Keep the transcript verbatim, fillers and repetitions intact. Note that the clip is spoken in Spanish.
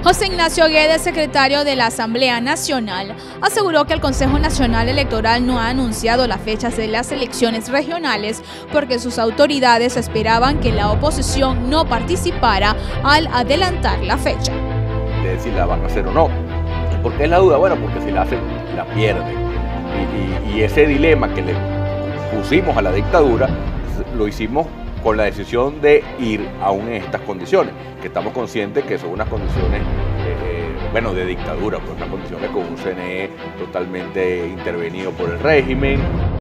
José Ignacio Guedes, secretario de la Asamblea Nacional, aseguró que el Consejo Nacional Electoral no ha anunciado las fechas de las elecciones regionales porque sus autoridades esperaban que la oposición no participara al adelantar la fecha. De si la van a hacer o no. ¿Por qué es la duda? Bueno, porque si la hacen, la pierden. Y, y, y ese dilema que le pusimos a la dictadura, lo hicimos con la decisión de ir aún en estas condiciones, que estamos conscientes que son unas condiciones, eh, bueno, de dictadura, pues unas condiciones con un C N E totalmente intervenido por el régimen.